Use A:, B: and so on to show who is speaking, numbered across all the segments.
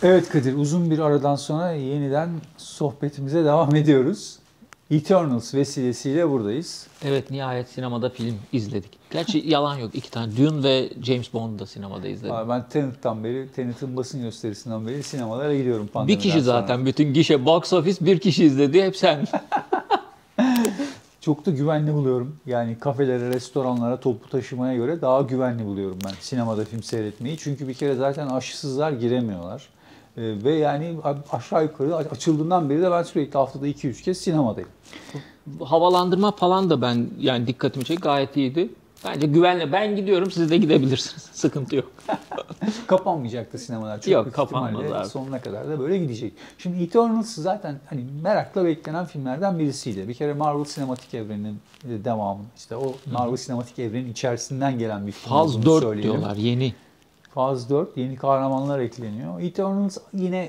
A: Evet Kadir, uzun bir aradan sonra yeniden sohbetimize devam ediyoruz. Eternals vesilesiyle buradayız.
B: Evet, nihayet sinemada film izledik. Gerçi yalan yok, iki tane. Dune ve James Bond'u da sinemada izledim.
A: Ben Tenet'in basın gösterisinden beri sinemalara gidiyorum
B: Bir
A: pandemiden
B: kişi
A: sonra.
B: zaten bütün gişe, box office bir kişi izledi, hep sen.
A: Çok da güvenli buluyorum. Yani kafelere, restoranlara, toplu taşımaya göre daha güvenli buluyorum ben sinemada film seyretmeyi. Çünkü bir kere zaten aşısızlar giremiyorlar. Ve yani aşağı yukarı açıldığından beri de ben sürekli haftada 2-3 kez sinemadayım.
B: Havalandırma falan da ben yani dikkatimi çekti, gayet iyiydi. Bence güvenli. Ben gidiyorum, siz de gidebilirsiniz. Sıkıntı yok.
A: Kapanmayacaktı sinemalar. Çok
B: Yok,
A: büyük
B: kapanmaz
A: ihtimalle
B: abi.
A: sonuna kadar da böyle gidecek. Şimdi Eternals zaten hani merakla beklenen filmlerden birisiydi. Bir kere Marvel Sinematik Evreni'nin devamı. İşte o Marvel Sinematik Evreninin içerisinden gelen bir film
B: Faz
A: olduğunu
B: 4
A: söyleyelim.
B: diyorlar, yeni.
A: Faz 4 yeni kahramanlar ekleniyor. Eternals yine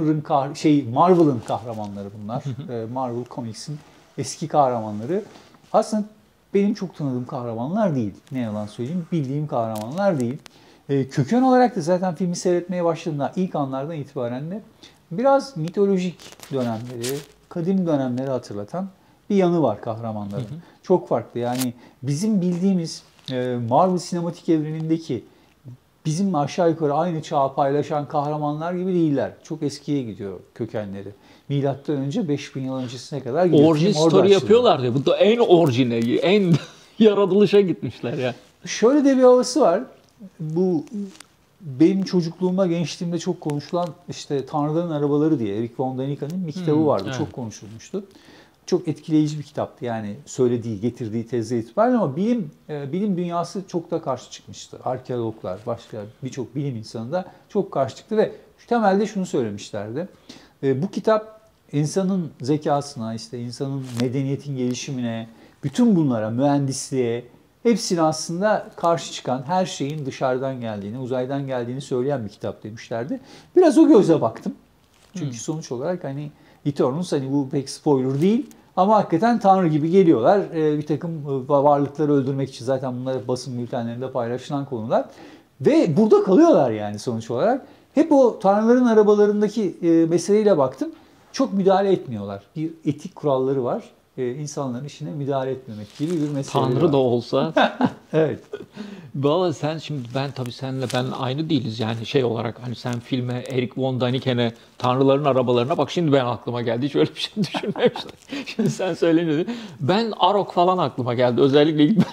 A: Marvel'ın kahramanları bunlar. Marvel Comics'in eski kahramanları. Aslında benim çok tanıdığım kahramanlar değil. Ne yalan söyleyeyim, bildiğim kahramanlar değil. Köken olarak da zaten filmi seyretmeye başladığımda ilk anlardan itibaren de biraz mitolojik dönemleri, kadim dönemleri hatırlatan bir yanı var kahramanların. Çok farklı. Yani bizim bildiğimiz Marvel sinematik evrenindeki bizim aşağı yukarı aynı çağı paylaşan kahramanlar gibi değiller. Çok eskiye gidiyor kökenleri. Milattan önce 5000 yıl öncesine kadar gidiyor.
B: Origin story yapıyorlar ya. Bu da en orijinali, en yaratılışa gitmişler ya.
A: Şöyle de bir havası var. Bu benim çocukluğumda, gençliğimde çok konuşulan işte Tanrıların Arabaları diye Eric von Däniken'in bir kitabı vardı.
B: Evet.
A: Çok konuşulmuştu. Çok etkileyici bir kitaptı yani söylediği, getirdiği tezle itibaren ama bilim dünyası çok da karşı çıkmıştı. Arkeologlar, başka birçok bilim insanı da çok karşı çıktı ve temelde şunu söylemişlerdi. Bu kitap insanın zekasına, işte insanın medeniyetin gelişimine, bütün bunlara, mühendisliğe, hepsine aslında karşı çıkan, her şeyin dışarıdan geldiğini, uzaydan geldiğini söyleyen bir kitap demişlerdi. Biraz o gözle baktım. Çünkü sonuç olarak hani Eternals hani bu pek spoiler değil ama hakikaten Tanrı gibi geliyorlar. Bir takım varlıkları öldürmek için zaten bunlar basın bültenlerinde paylaşılan konular. Ve burada kalıyorlar yani sonuç olarak. Hep o Tanrıların arabalarındaki meseleyle baktım. Çok müdahale etmiyorlar. Bir etik kuralları var. İnsanların işine müdahale etmemek gibi bir mesele var.
B: Tanrı da olsa.
A: Evet.
B: Valla sen şimdi, tabii senle ben aynı değiliz yani şey olarak, hani sen filme Eric von Däniken'e Tanrıların Arabalarına bak, şimdi ben aklıma geldi, hiç öyle bir şey düşünmemiştim. Şimdi sen söyleyince ben Arok falan aklıma geldi, özellikle ilk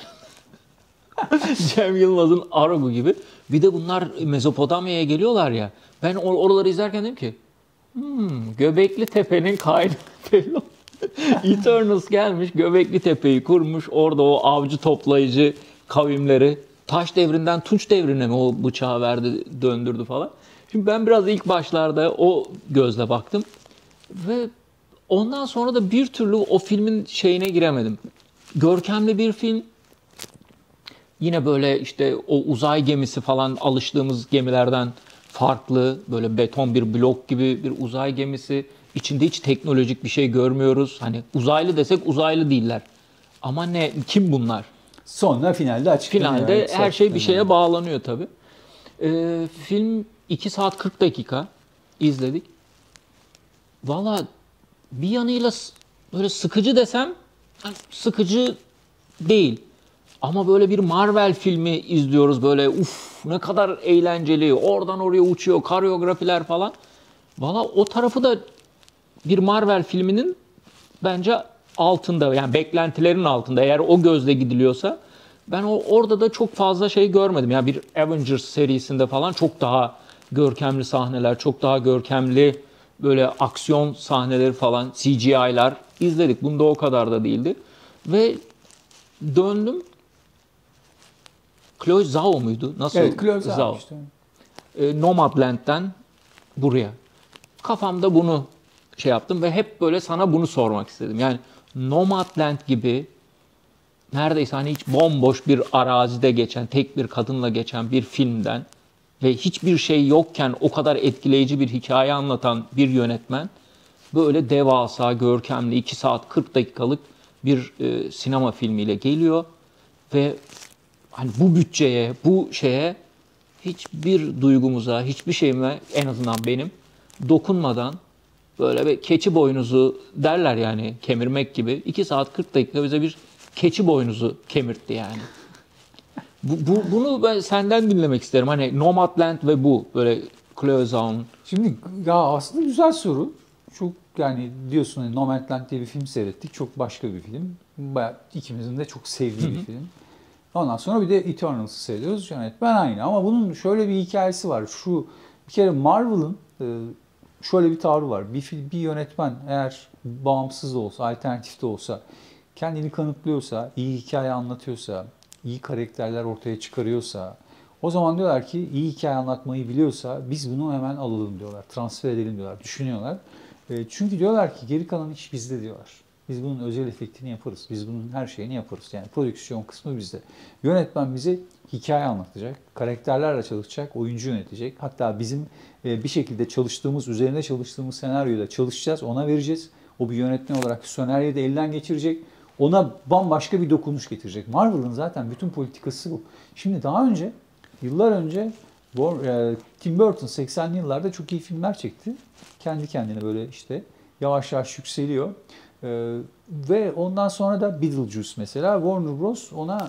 B: Cem Yılmaz'ın Arog'u gibi. Bir de bunlar Mezopotamya'ya geliyorlar ya, ben oraları izlerken dedim ki Göbekli Tepe'nin kaynağı belli oldu. Eternals gelmiş, Göbekli Tepe'yi kurmuş, orada o avcı toplayıcı kavimleri taş devrinden tunç devrine mi o bıçağı verdi, döndürdü falan. Şimdi ben biraz ilk başlarda o gözle baktım ve ondan sonra da bir türlü o filmin şeyine giremedim. Görkemli bir film. Yine böyle işte o uzay gemisi falan, alıştığımız gemilerden farklı, böyle beton bir blok gibi bir uzay gemisi. İçinde hiç teknolojik bir şey görmüyoruz. Hani uzaylı desek uzaylı değiller. Ama kim bunlar?
A: Sonra finalde açıklanıyor.
B: Finalde her şey bir şeye bağlanıyor tabii. Film 2 saat 40 dakika izledik. Valla bir yanıyla böyle sıkıcı desem sıkıcı değil. Ama böyle bir Marvel filmi izliyoruz, böyle ne kadar eğlenceli, oradan oraya uçuyor, koreografiler falan. Valla o tarafı da bir Marvel filminin bence altında, yani beklentilerin altında, eğer o gözle gidiliyorsa. Ben orada da çok fazla şey görmedim. Yani bir Avengers serisinde falan çok daha görkemli sahneler, çok daha görkemli böyle aksiyon sahneleri falan, CGI'lar izledik. Bunda o kadar da değildi. Ve döndüm. Chloe Zhao muydu? Nasıl?
A: Evet, Chloe Zhao işte.
B: Nomadland'den buraya. Kafamda bunu şey yaptım ve hep böyle sana bunu sormak istedim. Yani Nomadland gibi neredeyse hani hiç bomboş bir arazide geçen, tek bir kadınla geçen bir filmden ve hiçbir şey yokken o kadar etkileyici bir hikaye anlatan bir yönetmen böyle devasa, görkemli 2 saat 40 dakikalık bir sinema filmiyle geliyor ve hani bu bütçeye, bu şeye hiçbir duygumuza, hiçbir şeyime, en azından benim dokunmadan böyle bir keçi boynuzu derler yani, kemirmek gibi. 2 saat 40 dakika bize bir keçi boynuzu kemirtti yani. Bunu ben senden dinlemek isterim. Hani Nomadland ve bu böyle Clouseau.
A: Şimdi ya aslında güzel soru. Çok yani diyorsun hani Nomadland diye bir film seyrettik. Çok başka bir film. Bayağı ikimizin de çok sevdiği bir film. Ondan sonra bir de Eternals'ı seyrediyoruz. Yönetmen aynı ama bunun şöyle bir hikayesi var. Bir kere Marvel'ın şöyle bir tavrı var. Bir yönetmen eğer bağımsız da olsa, alternatif de olsa, kendini kanıtlıyorsa, iyi hikaye anlatıyorsa, iyi karakterler ortaya çıkarıyorsa, o zaman diyorlar ki iyi hikaye anlatmayı biliyorsa biz bunu hemen alalım diyorlar. Transfer edelim diyorlar. Düşünüyorlar. Çünkü diyorlar ki geri kalan iş bizde diyorlar. Biz bunun özel efektini yaparız. Biz bunun her şeyini yaparız. Yani prodüksiyon kısmı bizde. Yönetmen bize hikaye anlatacak. Karakterlerle çalışacak. Oyuncu yönetecek. Hatta bizim bir şekilde üzerine çalıştığımız senaryoda çalışacağız. Ona vereceğiz. O bir yönetmen olarak senaryoyu da elden geçirecek. Ona bambaşka bir dokunuş getirecek. Marvel'ın zaten bütün politikası bu. Şimdi yıllar önce Tim Burton 80'li yıllarda çok iyi filmler çekti. Kendi kendine böyle işte yavaş yavaş yükseliyor. Ve ondan sonra da Beetlejuice mesela Warner Bros. Ona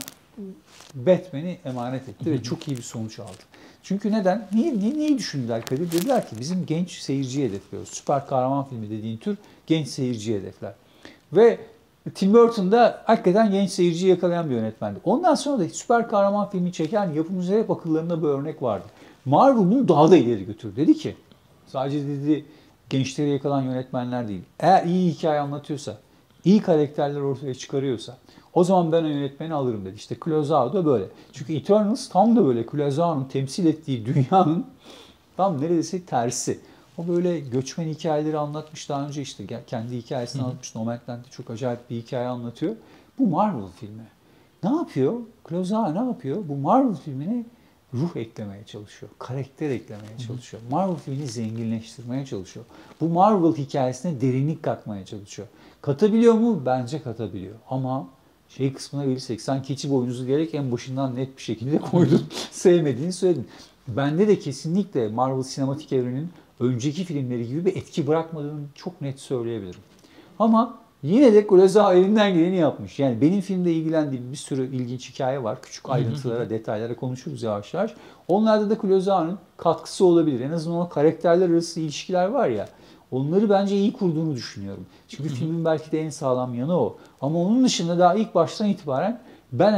A: Batman'i emanet etti ve çok iyi bir sonuç aldı. Çünkü neden? Neyi düşündüler Kadir? Dediler ki bizim genç seyirciyi hedefliyoruz. Süper kahraman filmi dediğin tür genç seyirciyi hedefler. Ve Tim Burton da hakikaten genç seyirciyi yakalayan bir yönetmendi. Ondan sonra da süper kahraman filmi çeken yapımcılar hep akıllarında bir örnek vardı. Marvel bunu daha da ileri götürdü. Dedi ki sadece dedi gençleri yakalan yönetmenler değil. Eğer iyi hikaye anlatıyorsa, iyi karakterler ortaya çıkarıyorsa o zaman ben o yönetmeni alırım dedi. İşte Clouseau da böyle. Çünkü Eternals tam da böyle Clouseau'nun temsil ettiği dünyanın tam neredeyse tersi. O böyle göçmen hikayeleri anlatmış daha önce işte kendi hikayesini anlatmış. Nomadland'de çok acayip bir hikaye anlatıyor. Bu Marvel filmi. Ne yapıyor? Clouseau ne yapıyor? Bu Marvel filmine ruh eklemeye çalışıyor. Karakter eklemeye çalışıyor. Marvel filmini zenginleştirmeye çalışıyor. Bu Marvel hikayesine derinlik katmaya çalışıyor. Katabiliyor mu? Bence katabiliyor. Ama kısmına gelirsek sen keçi boynuzu gerek en başından net bir şekilde koydun. Sevmediğini söyledin. Bende de kesinlikle Marvel sinematik evrenin önceki filmleri gibi bir etki bırakmadığını çok net söyleyebilirim. Ama yine de Clouseau elinden geleni yapmış. Yani benim filmde ilgilendiğim bir sürü ilginç hikaye var. Küçük ayrıntılara, detaylara konuşuruz yavaş yavaş. Onlarda da Clouseau'nun katkısı olabilir. En azından o karakterler arası ilişkiler var ya. Onları bence iyi kurduğunu düşünüyorum. Çünkü filmin belki de en sağlam yanı o. Ama onun dışında daha ilk baştan itibaren ben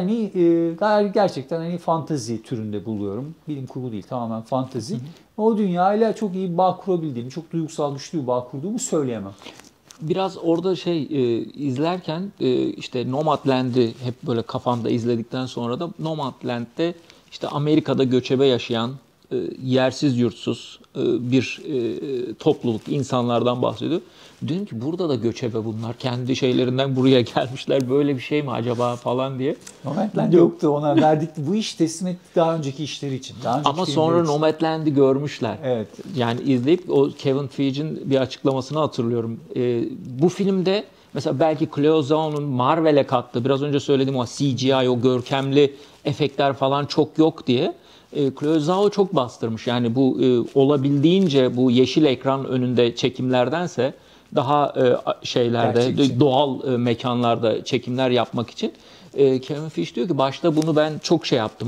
A: gerçekten fantezi türünde buluyorum. Bilim kurgu değil, tamamen fantezi. O dünyayla çok iyi bağ kurabildiğimi, çok duygusal güçlü bir bağ kurduğumu söyleyemem.
B: Biraz orada izlerken işte Nomadland'i hep böyle kafamda izledikten sonra da Nomadland'de işte Amerika'da göçebe yaşayan yersiz yurtsuz bir topluluk insanlardan bahsediyor. Dedim ki burada da göçebe bunlar. Kendi şeylerinden buraya gelmişler. Böyle bir şey mi acaba falan diye.
A: Nomadland yoktu, ona verdik. Bu iş teslim etti daha önceki işleri için.
B: Ama sonra Nomadland'i görmüşler.
A: Evet.
B: Yani izleyip o Kevin Feige'in bir açıklamasını hatırlıyorum. Bu filmde mesela belki Clouseau'nun Marvel'e kattığı, biraz önce söylediğim o CGI, o görkemli efektler falan çok yok diye. Clouseau çok bastırmış. Yani bu olabildiğince bu yeşil ekran önünde çekimlerdense daha
A: gerçekçi,
B: doğal mekanlarda çekimler yapmak için. Kevin Feige diyor ki başta bunu ben çok yaptım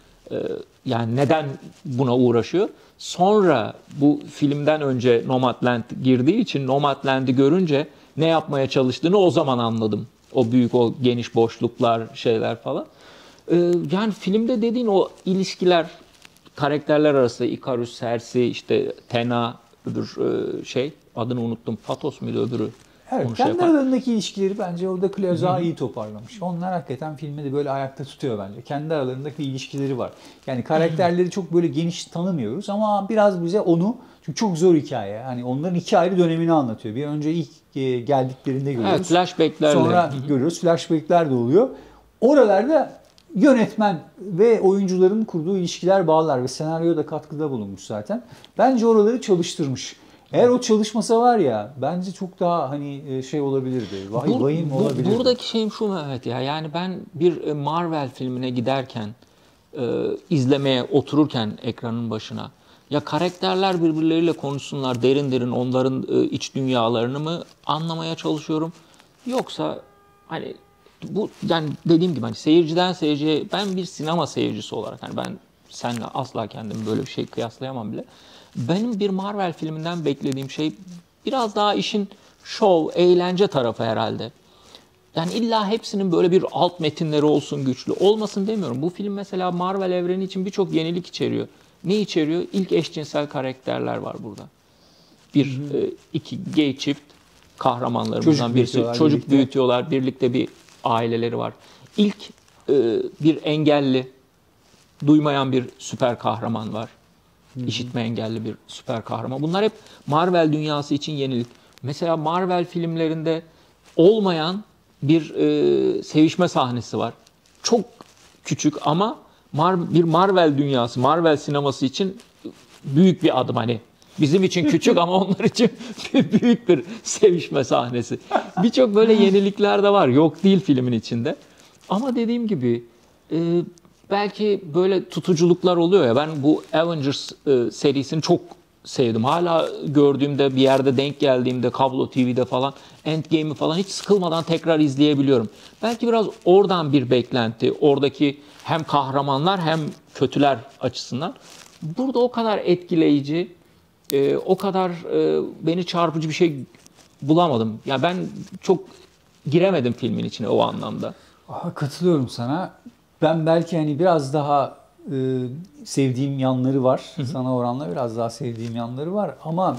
B: yani neden buna uğraşıyor? Sonra bu filmden önce Nomadland girdiği için Nomadland'i görünce ne yapmaya çalıştığını o zaman anladım. O büyük, o geniş boşluklar, şeyler falan. Yani filmde dediğin o ilişkiler, karakterler arası, Icarus, Cersei, işte Tena, öbür adını unuttum, Patos muydu öbürü?
A: Evet, kendi aralarındaki ilişkileri bence orada Clouseau iyi toparlamış. Onlar hakikaten filmi de böyle ayakta tutuyor bence. Kendi aralarındaki ilişkileri var. Yani karakterleri çok böyle geniş tanımıyoruz ama biraz bize çünkü çok zor hikaye. Hani onların iki ayrı dönemini anlatıyor. Bir önce ilk geldiklerinde görüyoruz.
B: Evet, flashbacklerle.
A: Sonra görüyoruz, flashbackler de oluyor. Oralarda yönetmen ve oyuncuların kurduğu ilişkiler, bağlar ve senaryoda katkıda bulunmuş zaten. Bence oraları çalıştırmış. Eğer o çalışmasa var ya bence çok daha olabilirdi. Vahim olabilirdi.
B: Buradaki şeyim şu Mehmet ya. Yani ben bir Marvel filmine giderken izlemeye otururken ekranın başına Ya karakterler birbirleriyle konuşsunlar, derin derin onların iç dünyalarını mı anlamaya çalışıyorum? Yoksa hani bu, yani dediğim gibi hani seyirciden seyirciye, ben bir sinema seyircisi olarak, hani ben seninle asla kendimi böyle bir şey kıyaslayamam bile. Benim bir Marvel filminden beklediğim şey biraz daha işin şov, eğlence tarafı herhalde. Yani illa hepsinin böyle bir alt metinleri olsun, güçlü olmasın demiyorum. Bu film mesela Marvel evreni için birçok yenilik içeriyor. Ne içeriyor? İlk eşcinsel karakterler var burada. İki gay çift kahramanlarımızdan birisi. Çocuk
A: birlikte.
B: büyütüyorlar. Birlikte bir aileleri var. İlk bir engelli, duymayan bir süper kahraman var. İşitme engelli bir süper kahraman. Bunlar hep Marvel dünyası için yenilik. Mesela Marvel filmlerinde olmayan bir sevişme sahnesi var. Çok küçük ama bir Marvel dünyası, Marvel sineması için büyük bir adım hani. Bizim için küçük ama onlar için büyük bir sevişme sahnesi. Birçok böyle yenilikler de var. Yok değil filmin içinde. Ama dediğim gibi belki böyle tutuculuklar oluyor ya. Ben bu Avengers serisini çok sevdim. Hala gördüğümde, bir yerde denk geldiğimde, kablo TV'de falan Endgame'i falan hiç sıkılmadan tekrar izleyebiliyorum. Belki biraz oradan bir beklenti. Oradaki hem kahramanlar hem kötüler açısından. Burada o kadar etkileyici, o kadar beni çarpıcı bir şey bulamadım. Ya ben çok giremedim filmin içine o anlamda.
A: Katılıyorum sana. Ben belki hani biraz daha sevdiğim yanları var. Sana oranla biraz daha sevdiğim yanları var. Ama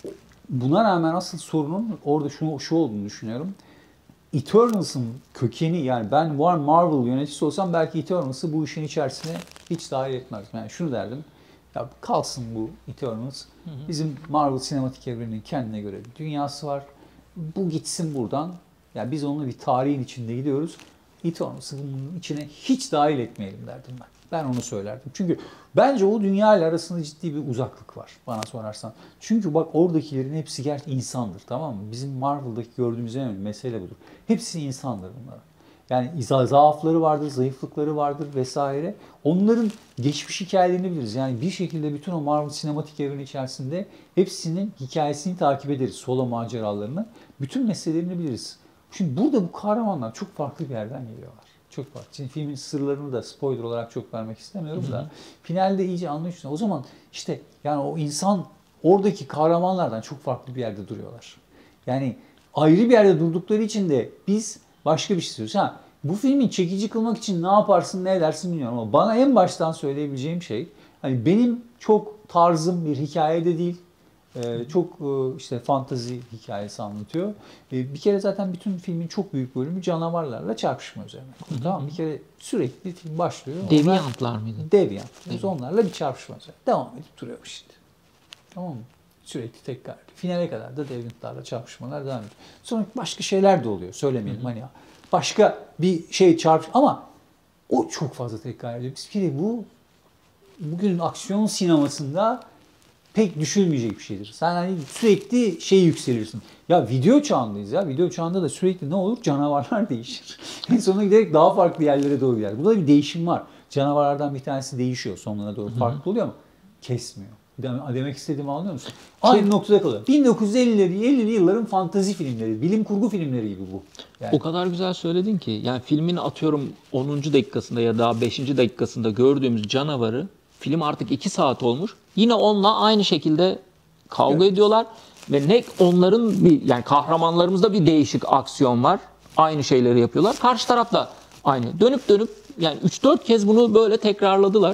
A: buna rağmen asıl sorunun orada şu olduğunu düşünüyorum. Eternals'ın kökeni, yani ben Marvel yöneticisi olsam belki Eternals'ı bu işin içerisine hiç dahil etmezdim. Yani şunu derdim. Ya kalsın bu Eternals. Bizim Marvel sinematik evreninin kendine göre bir dünyası var. Bu gitsin buradan. Ya biz onunla bir tarihin içinde gidiyoruz. Eternals'ı bunun içine hiç dahil etmeyelim derdim ben. Ben onu söylerdim. Çünkü bence o dünya ile arasında ciddi bir uzaklık var bana sorarsan. Çünkü bak oradakilerin hepsi gerçekten insandır, tamam mı? Bizim Marvel'daki gördüğümüz en önemli mesele budur. Hepsi insandır bunlar. Yani zaafları vardır, zayıflıkları vardır vesaire. Onların geçmiş hikayelerini biliriz. Yani bir şekilde bütün o Marvel sinematik evreni içerisinde hepsinin hikayesini takip ederiz. Solo maceralarını. Bütün meselelerini biliriz. Şimdi burada bu kahramanlar çok farklı bir yerden geliyorlar. Çok farklı. Şimdi filmin sırlarını da spoiler olarak çok vermek istemiyorum da finalde iyice anlıyorsun. O zaman işte yani o insan oradaki kahramanlardan çok farklı bir yerde duruyorlar. Yani ayrı bir yerde durdukları için de biz başka bir şey istiyoruz. Bu filmi çekici kılmak için ne yaparsın, ne edersin bilmiyorum ama bana en baştan söyleyebileceğim şey, hani benim çok tarzım bir hikaye de değil. Çok işte fantazi hikayesi anlatıyor. Bir kere zaten bütün filmin çok büyük bölümü canavarlarla çarpışma üzerine. Tamam, bir kere sürekli film başlıyor.
B: Deviantlar mıydı?
A: Deviant. Biz onlarla bir çarpışma üzerine. Devam edip duruyor işte. Tamam mı? Sürekli tekrar. Finale kadar da Deviantlarla çarpışmalar devam ediyor. Sonra başka şeyler de oluyor. Söylemeyelim hani ya. Başka bir şey ama o çok fazla tekrar ediyor. Bir kere bu bugünün aksiyon sinemasında pek düşülmeyecek bir şeydir. Sen hani sürekli yükselirsin. Ya video çağındayız ya. Video çağında da sürekli ne olur? Canavarlar değişir. En sonuna giderek daha farklı yerlere doğru gider. Burada bir değişim var. Canavarlardan bir tanesi değişiyor. Sonuna doğru farklı oluyor ama kesmiyor. Demek istediğimi anlıyor musun? Aynı noktada kalıyor. 1950'li yılların fantazi filmleri, bilim kurgu filmleri gibi bu. Yani.
B: O kadar güzel söyledin ki. Yani filmin atıyorum 10. dakikasında ya da 5. dakikasında gördüğümüz canavarı, film artık 2 saat olmuş. Yine onunla aynı şekilde kavga ediyorlar ve ne onların yani kahramanlarımızda bir değişik aksiyon var. Aynı şeyleri yapıyorlar. Karşı taraf da aynı. Dönüp yani 3-4 kez bunu böyle tekrarladılar.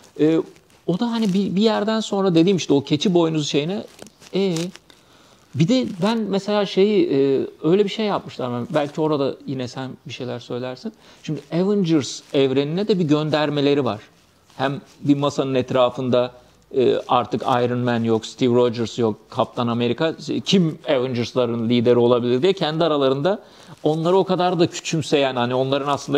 B: O da hani bir yerden sonra dediğim işte o keçi boynuzu şeyine bir de ben mesela öyle bir şey yapmışlar. Belki orada yine sen bir şeyler söylersin. Şimdi Avengers evrenine de bir göndermeleri var. Hem bir masanın etrafında artık Iron Man yok, Steve Rogers yok, Kaptan Amerika, kim Avengers'ların lideri olabilir diye kendi aralarında onları o kadar da küçümseyen, hani onların aslında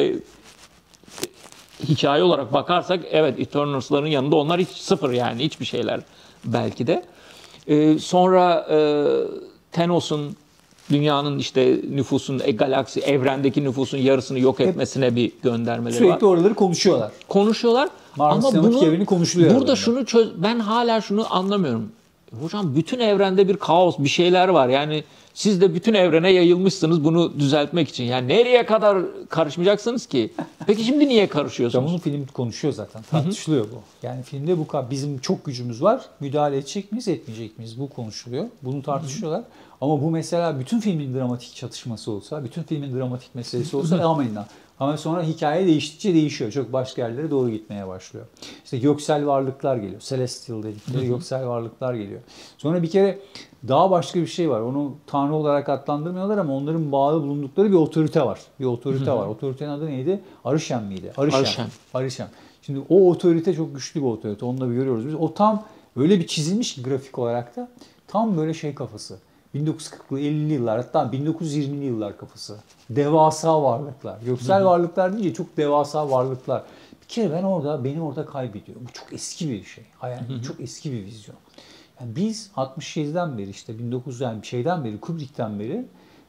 B: hikaye olarak bakarsak evet Eternals'ların yanında onlar hiç sıfır, yani hiçbir şeyler belki de. Sonra Thanos'un dünyanın işte nüfusun, galaksi, evrendeki nüfusun yarısını yok etmesine bir göndermeleri var.
A: Sürekli oraları konuşuyorlar.
B: Konuşuyorlar.
A: Marvel
B: Ama
A: sinematik evreni konuşuluyor.
B: burada ben hala şunu anlamıyorum. Hocam bütün evrende bir kaos, bir şeyler var. Yani siz de bütün evrene yayılmışsınız bunu düzeltmek için. Yani nereye kadar karışmayacaksınız ki? Peki şimdi niye karışıyorsunuz?
A: Bunun film konuşuyor zaten. Tartışılıyor bu. Yani filmde bizim çok gücümüz var. Müdahale edecek miyiz, etmeyecek miyiz? Bu konuşuluyor. Bunu tartışıyorlar. Ama bu mesela bütün filmin dramatik çatışması olsa, bütün filmin dramatik meselesi olsa amenna. Ama sonra hikaye değiştikçe değişiyor. Çok başka yerlere doğru gitmeye başlıyor. İşte göksel varlıklar geliyor. Celestial dedikleri göksel varlıklar geliyor. Sonra bir kere daha başka bir şey var. Onu tanrı olarak adlandırmıyorlar ama onların bağlı bulundukları bir otorite var. Bir otorite var. Otoritenin adı neydi? Arışem miydi? Arışem. Şimdi o otorite çok güçlü bir otorite. Onu da görüyoruz biz. O tam öyle bir çizilmiş ki grafik olarak da tam böyle şey kafası. 1940'lı 50'li yıllar hatta 1920'li yıllar kafası. Devasa varlıklar. Göksel varlıklar deyince çok devasa varlıklar. Bir kere beni orada kaybediyor. Bu çok eski bir şey. Çok eski bir vizyon. Yani biz 67'den beri işte 1900'den beri Kubrick'ten beri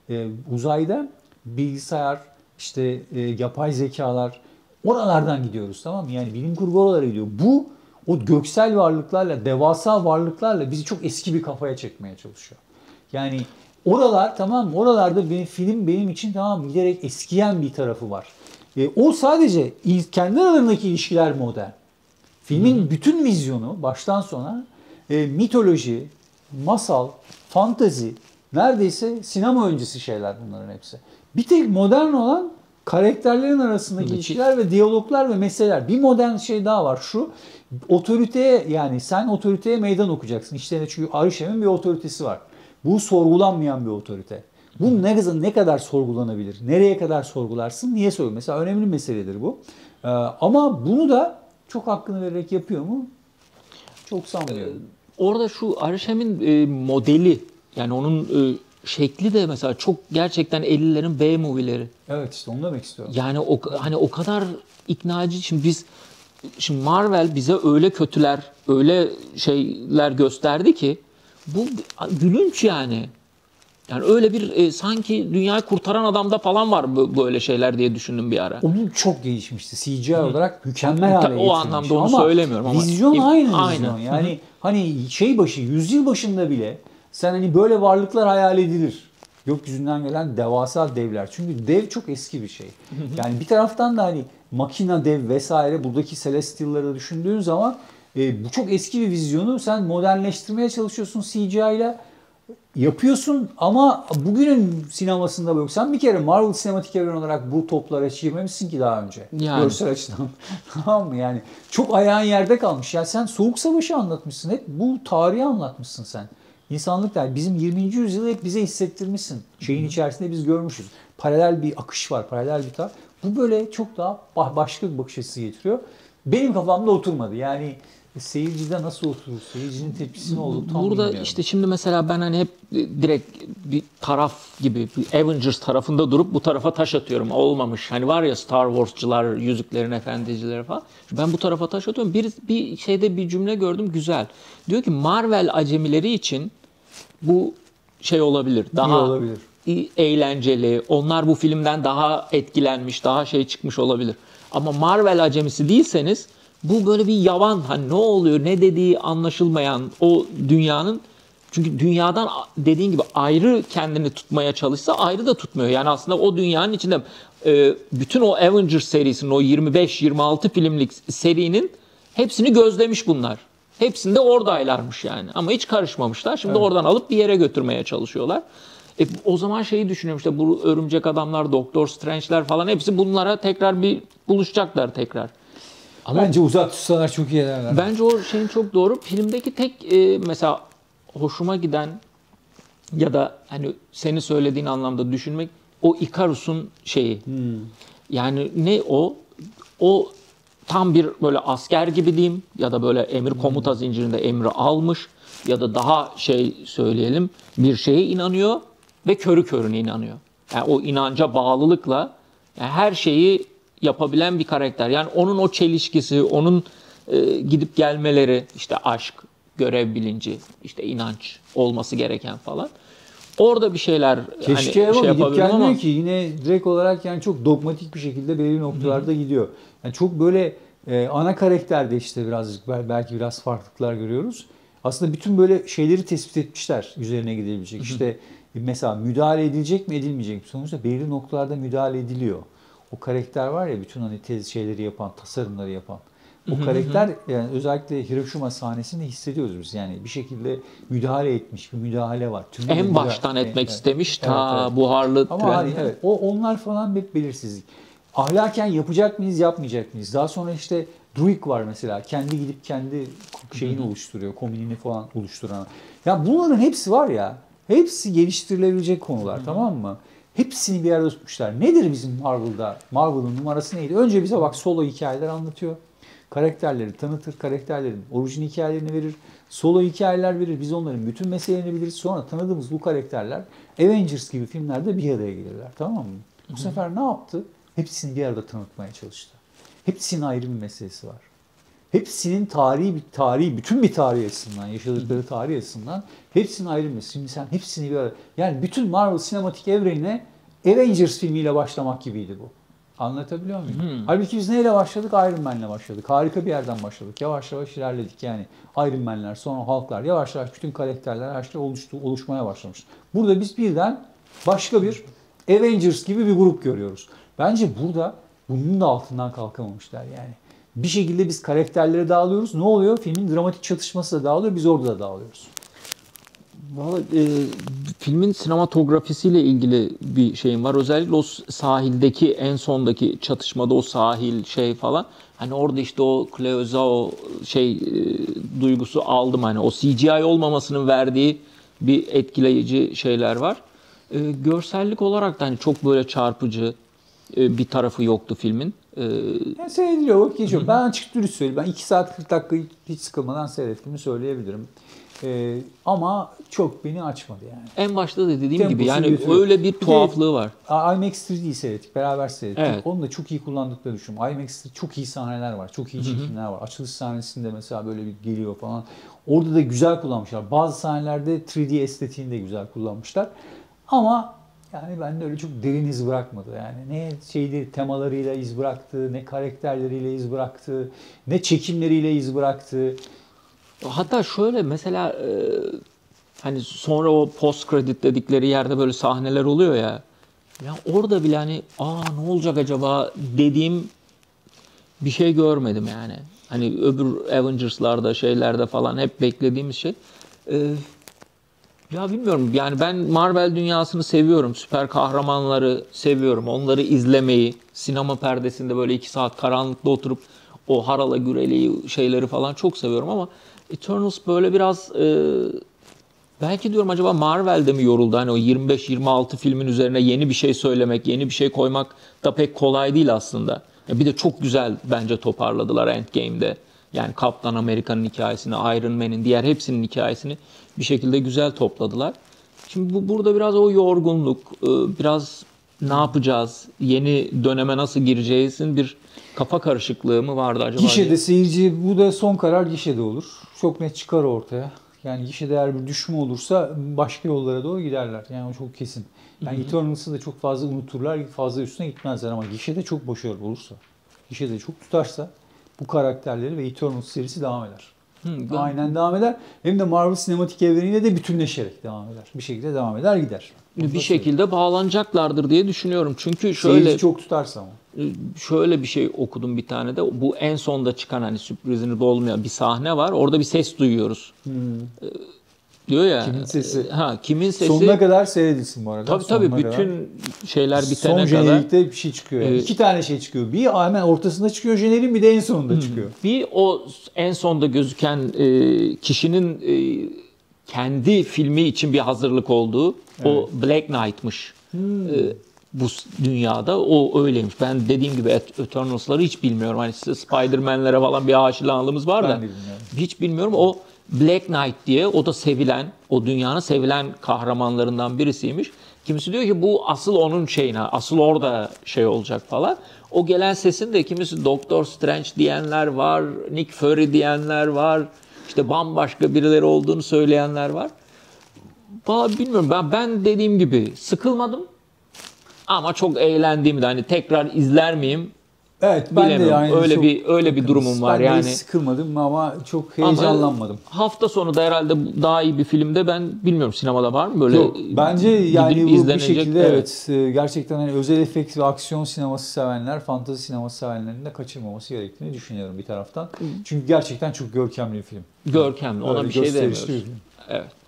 A: uzayda bilgisayar işte yapay zekalar oralardan gidiyoruz, tamam mı? Yani bilim kurgu oralara gidiyor. Bu o göksel varlıklarla, devasa varlıklarla bizi çok eski bir kafaya çekmeye çalışıyor. Yani oralar, tamam mı? Oralarda film benim için tamam mı? Giderek eskiyen bir tarafı var. O sadece kendi aralarındaki ilişkiler modern. Filmin bütün vizyonu baştan sona mitoloji, masal, fantezi, neredeyse sinema öncesi şeyler bunların hepsi. Bir tek modern olan karakterlerin arasındaki ilişkiler ve diyaloglar ve meseleler. Bir modern şey daha var şu. Otoriteye, yani sen otoriteye meydan okuyacaksın. İşte çünkü Arishem'in bir otoritesi var. Bu sorgulanmayan bir otorite. Bu ne kadar sorgulanabilir? Nereye kadar sorgularsın? Niye sorgularsın? Mesela önemli bir meseledir bu. Ama bunu da çok hakkını vererek yapıyor mu? Çok sanmıyorum.
B: Orada şu Arishem'in modeli, yani onun şekli de mesela çok gerçekten 50'lerin B-movie'leri.
A: Evet, işte onu demek istiyorum.
B: Yani o kadar ikna edici. Şimdi Marvel bize öyle kötüler, öyle şeyler gösterdi ki bu gülünç yani. Yani öyle bir sanki dünyayı kurtaran adamda falan var böyle şeyler diye düşündüm bir ara.
A: Onun çok gelişmişti. CGI olarak mükemmel hale getirmiş.
B: O anlamda onu söylemiyorum ama
A: vizyon aynı vizyon. Yani hani yüzyıl başında bile sen hani böyle varlıklar hayal edilir. Gökyüzünden gelen devasa devler. Çünkü dev çok eski bir şey. Yani bir taraftan da hani makina dev vesaire, buradaki Celestial'ları düşündüğün zaman bu çok eski bir vizyonu sen modernleştirmeye çalışıyorsun CGI ile. Yapıyorsun ama bugünün sinemasında yok. Sen bir kere Marvel sinematik evren olarak bu toplara hiç girmemişsin ki daha önce. Yani. Görsel açıdan. Tamam mı? Yani çok ayağın yerde kalmış. Ya sen Soğuk Savaşı anlatmışsın. Hep bu tarihi anlatmışsın sen. İnsanlık der. Bizim 20. yüzyılı hep bize hissettirmişsin. Şeyin içerisinde biz görmüşüz. Paralel bir akış var. Paralel bir tarih. Bu böyle çok daha başka bir bakış açısı getiriyor. Benim kafamda oturmadı. Yani seyircide nasıl oturur? Seyircinin tepkisi ne olur? Tam
B: burada
A: bilmiyorum.
B: işte şimdi mesela ben hani hep direkt bir taraf gibi, bir Avengers tarafında durup bu tarafa taş atıyorum. Olmamış. Hani var ya Star Wars'çılar, Yüzüklerin Efendicileri falan. Ben bu tarafa taş atıyorum. Bir şeyde bir cümle gördüm güzel. Diyor ki Marvel acemileri için bu şey olabilir. Daha
A: olabilir.
B: Eğlenceli. Onlar bu filmden daha etkilenmiş, daha şey çıkmış olabilir. Ama Marvel acemisi değilseniz bu böyle bir yavan, hani ne oluyor, ne dediği anlaşılmayan o dünyanın, çünkü dünyadan dediğin gibi ayrı kendini tutmaya çalışsa ayrı da tutmuyor. Yani aslında o dünyanın içinde bütün o Avengers serisinin o 25-26 filmlik serinin hepsini gözlemiş bunlar. Hepsinde oradaylarmış yani ama hiç karışmamışlar. Şimdi oradan alıp bir yere götürmeye çalışıyorlar. O zaman şeyi düşünüyorum, işte bu Örümcek Adamlar, Doktor Strange'ler falan hepsi bunlara tekrar bir buluşacaklar tekrar.
A: Ama bence uzak tutsalar çok iyi ederler.
B: Bence o şeyin çok doğru. Filmdeki tek mesela hoşuma giden ya da hani senin söylediğin anlamda düşünmek, o Icarus'un şeyi. Yani ne o? O tam bir böyle asker gibi diyeyim ya da böyle emir komuta zincirinde emri almış ya da daha şey söyleyelim, bir şeye inanıyor ve körü körüne inanıyor. Yani o inanca bağlılıkla yani her şeyi yapabilen bir karakter. Yani onun o çelişkisi, onun gidip gelmeleri, işte aşk, görev bilinci, işte inanç olması gereken falan. Orada bir şeyler
A: Keşke
B: hani
A: ama gidip
B: yapabilirim
A: gelmiyor
B: ama
A: ki yine direkt olarak yani çok dogmatik bir şekilde belirli noktalarda gidiyor. Yani çok böyle ana karakterde işte birazcık belki biraz farklılıklar görüyoruz. Aslında bütün böyle şeyleri tespit etmişler üzerine gidebilecek. İşte mesela müdahale edilecek mi edilmeyecek mi? Sonuçta belirli noktalarda müdahale ediliyor. O karakter var ya bütün hani tez şeyleri yapan, tasarımları yapan. O karakter yani özellikle Hiroşima sahnesinde hissediyoruz biz. Yani bir şekilde müdahale etmiş, bir müdahale var. Tümüyle
B: en baştan etmek istemiş
A: Evet,
B: ta
A: evet.
B: buharlı
A: Ama hani
B: tren.
A: evet onlar falan hep belirsizlik. Ahlaken yapacak mıyız, yapmayacak mıyız? Daha sonra işte Druig var mesela. Kendi gidip kendi şeyini oluşturuyor, komünini falan oluşturan. Ya bunların hepsi var ya. Hepsi geliştirilebilecek konular, tamam mı? Hepsini bir arada tutmuşlar. Nedir bizim Marvel'da? Marvel'ın numarası neydi? Önce bize bak solo hikayeler anlatıyor. Karakterleri tanıtır, karakterlerin orijin hikayelerini verir. Solo hikayeler verir. Biz onların bütün meselelerini biliriz. Sonra tanıdığımız bu karakterler Avengers gibi filmlerde bir araya gelirler. Tamam mı? Bu sefer ne yaptı? Hepsini bir arada tanıtmaya çalıştı. Hepsinin ayrı bir meselesi var. Hepsinin tarihi, bütün bir tarih açısından, yaşadıkları tarih açısından hepsinin ayrı bir meselesi. Şimdi sen hepsini bir arada... Yani bütün Marvel sinematik evrenine Avengers filmiyle başlamak gibiydi bu. Anlatabiliyor muyum? Halbuki biz neyle başladık? Iron Man'le başladık. Harika bir yerden başladık. Yavaş yavaş ilerledik yani. Iron Man'ler, sonra Hulk'lar, yavaş yavaş bütün karakterler her şey oluşmaya başlamış. Burada biz birden başka bir Avengers gibi bir grup görüyoruz. Bence burada bunun da altından kalkamamışlar yani. Bir şekilde biz karakterlere dağılıyoruz. Ne oluyor? Filmin dramatik çatışması da dağılıyor. Biz orada da dağılıyoruz.
B: Vallahi, filmin sinematografisiyle ilgili bir şeyim var. Özellikle o sahildeki en sondaki çatışmada o sahil şey falan. Hani orada işte o Chloe Zhao duygusu aldım. Hani o CGI olmamasının verdiği bir etkileyici şeyler var. Görsellik olarak da hani çok böyle çarpıcı bir tarafı yoktu filmin.
A: Yani seyrediliyor, vakit geçiyor. Ben açık dürüst söyleyeyim. Ben 2 saat 40 dakika hiç sıkılmadan seyrettiğimi söyleyebilirim. Ama çok beni açmadı yani.
B: En başta da dediğim
A: Temposu
B: gibi yani
A: götürüyor.
B: öyle bir tuhaflığı var.
A: IMAX 3D'yi seyrettik, beraber seyrettik.
B: Evet.
A: Onu da çok iyi kullandıkları düşünüyorum. IMAX'te çok iyi sahneler var, çok iyi çekimler var. Açılış sahnesinde mesela böyle bir geliyor falan. Orada da güzel kullanmışlar. Bazı sahnelerde 3D estetiğini de güzel kullanmışlar. Ama yani bende öyle çok derin iz bırakmadı. Yani ne temalarıyla iz bıraktı, ne karakterleriyle iz bıraktı, ne çekimleriyle iz bıraktı.
B: Hatta şöyle mesela hani sonra o post credit dedikleri yerde böyle sahneler oluyor ya. Ya orada bile hani ne olacak acaba dediğim bir şey görmedim yani. Hani öbür Avengers'larda şeylerde falan hep beklediğimiz şey. Ya bilmiyorum yani ben Marvel dünyasını seviyorum. Süper kahramanları seviyorum. Onları izlemeyi, sinema perdesinde böyle 2 saat karanlıkta oturup o harala güreleyi şeyleri falan çok seviyorum ama Eternals böyle biraz belki diyorum acaba Marvel'de mi yoruldu? Hani o 25-26 filmin üzerine yeni bir şey söylemek, yeni bir şey koymak da pek kolay değil aslında. Bir de çok güzel bence toparladılar Endgame'de. Yani Kaptan Amerika'nın hikayesini, Iron Man'in diğer hepsinin hikayesini bir şekilde güzel topladılar. Şimdi burada biraz o yorgunluk, biraz ne yapacağız, yeni döneme nasıl gireceğizin bir kafa karışıklığı mı vardı acaba?
A: Gişede seyirci, bu da son karar gişede olur. Çok net çıkar ortaya. Yani gişede eğer bir düşme olursa başka yollara doğru giderler. Yani o çok kesin. Yani Eternals'ı da çok fazla unuturlar, fazla üstüne gitmezler ama gişede çok başarılı olursa, gişede çok tutarsa bu karakterleri ve Eternals serisi devam eder. Aynen devam eder. Hem de Marvel sinematik evreniyle de bütünleşerek devam eder. Bir şekilde devam eder gider.
B: Bir şekilde bağlanacaklardır diye düşünüyorum. Çünkü şöyle
A: seyirci çok tutarsa ama.
B: Şöyle bir şey okudum bir tane de. Bu en sonda çıkan hani sürprizini de olmayan bir sahne var. Orada bir ses duyuyoruz. Diyor ya.
A: Kimin sesi?
B: Kimin sesi?
A: Sonuna kadar seyredilsin bu arada.
B: Tabii bütün
A: kadar.
B: şeyler bitene
A: Son
B: kadar.
A: jenerikte bir şey çıkıyor. Yani. 2 tane şey çıkıyor. Bir hemen ortasında çıkıyor jeneriğin, bir de en sonunda çıkıyor.
B: Bir o en sonda gözüken kişinin kendi filmi için bir hazırlık olduğu o Black Knight'mış. Bu dünyada o öyleymiş. Ben dediğim gibi Eternals'ları hiç bilmiyorum. Hani Spider-Man'lere falan bir aşinalığımız var da hiç bilmiyorum. O Black Knight diye, o da sevilen, o dünyanın sevilen kahramanlarından birisiymiş. Kimisi diyor ki bu asıl onun şeyine, asıl orada şey olacak falan. O gelen sesin de kimisi Doctor Strange diyenler var, Nick Fury diyenler var. İşte bambaşka birileri olduğunu söyleyenler var. Vallahi bilmiyorum. Ben dediğim gibi sıkılmadım. Ama çok eğlendiğimde hani tekrar izler miyim?
A: Evet, ben
B: Bilemem.
A: de yani
B: Öyle bir durumum var
A: ben de
B: yani.
A: hiç sıkılmadım ama çok heyecanlanmadım.
B: Ama hafta sonu da herhalde daha iyi bir filmde ben bilmiyorum, sinemada var mı böyle?
A: Yok, bence yani
B: gidilip
A: bu bir
B: izlenecek?
A: şekilde evet, gerçekten hani özel efekt ve aksiyon sineması sevenler, fantezi sineması sevenlerin de kaçırmaması gerektiğini düşünüyorum bir taraftan. Çünkü gerçekten çok görkemli bir film.
B: Görkemli. Ona
A: Öyle
B: bir şey
A: gösterişli
B: demiyoruz.
A: bir film.
B: Evet.